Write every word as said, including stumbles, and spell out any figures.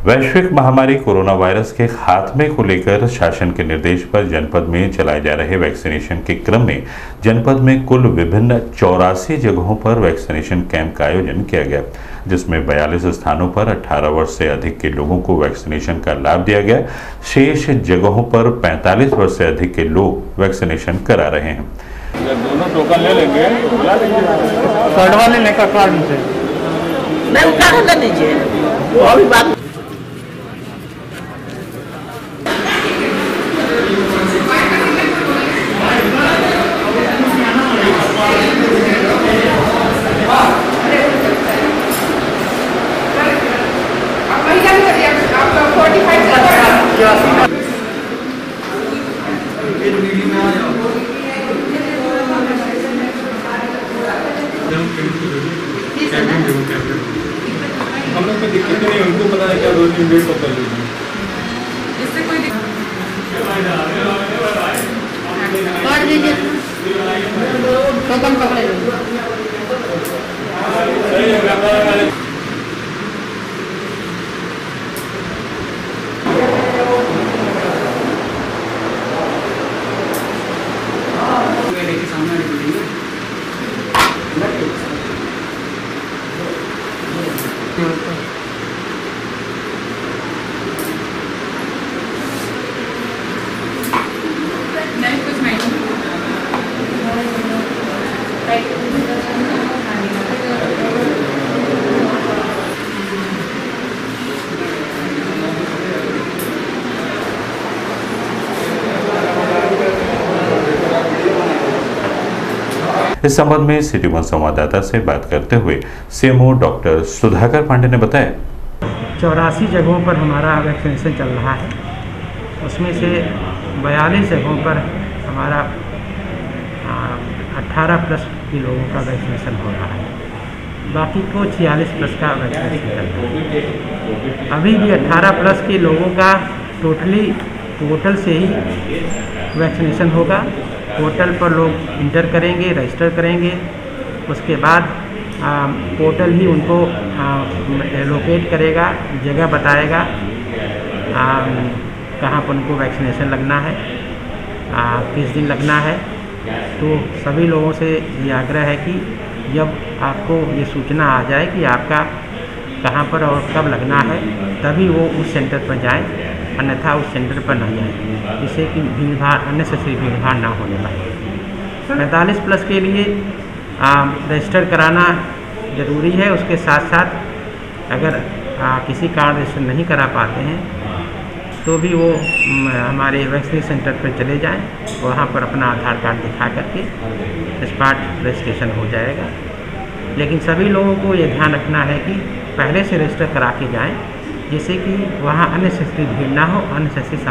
वैश्विक महामारी corona virus के खात्मे को लेकर शासन के निर्देश पर जनपद में चलाए जा रहे वैक्सीनेशन के क्रम में जनपद में कुल विभिन्न चौरासी जगहों पर वैक्सीनेशन कैंप का आयोजन किया गया, जिसमें बयालीस स्थानों पर अठारह वर्ष से अधिक के लोगों को वैक्सीनेशन का लाभ दिया गया। शेष जगहों पर पैंतालीस वर्ष से अधिक के लोग वैक्सीनेशन करा रहे हैं। दोनों टोकन ले लेंगे, कार्डवा लेने का कार्ड से मैं उठा कर लीजिए वो अभी बात हम लोग को दिक्कत नहीं, उनको पता है क्या दो तीन डेट को कर लीजिए। इससे कोई कार्ड दीजिए, टोकन पकड़े नहीं कुछ नहीं इस संबंध में सिटी वन संवाददाता से बात करते हुए सीएमओ डॉक्टर सुधाकर पांडे ने बताया, चौरासी जगहों पर हमारा वैक्सीनेशन चल रहा है। उसमें से बयालीस जगहों पर हमारा अठारह प्लस के लोगों का वैक्सीनेशन हो रहा है, बाकी को छियालीस प्लस का वैक्सीनेशन चल रहा है। अभी भी अठारह प्लस के लोगों का टोटली पोर्टल से ही वैक्सीनेशन होगा। पोर्टल पर लोग इंटर करेंगे, रजिस्टर करेंगे, उसके बाद आ, पोर्टल ही उनको लोकेट करेगा, जगह बताएगा आ, कहाँ पर उनको वैक्सीनेशन लगना है, आ, किस दिन लगना है। तो सभी लोगों से ये आग्रह है कि जब आपको ये सूचना आ जाए कि आपका कहाँ पर और कब लगना है, तभी वो उस सेंटर पर जाएं, अन्यथा उस सेंटर पर न जाएं, जिससे कि भीड़ भाड़ अननेसेसरी भीड़ भाड़ ना होने पाए। पैंतालीस प्लस के लिए रजिस्टर कराना ज़रूरी है। उसके साथ साथ अगर आ, किसी कारण रजिस्टर नहीं करा पाते हैं तो भी वो हमारे वैक्सीनेशन सेंटर पर चले जाएं, वहाँ पर अपना आधार कार्ड दिखा करके स्पॉट रजिस्ट्रेशन हो जाएगा। लेकिन सभी लोगों को ये ध्यान रखना है कि पहले से रजिस्टर करा के जाएं, जिससे कि वहाँ अननेसेसरी भीड़ ना हो, अननेसेसरी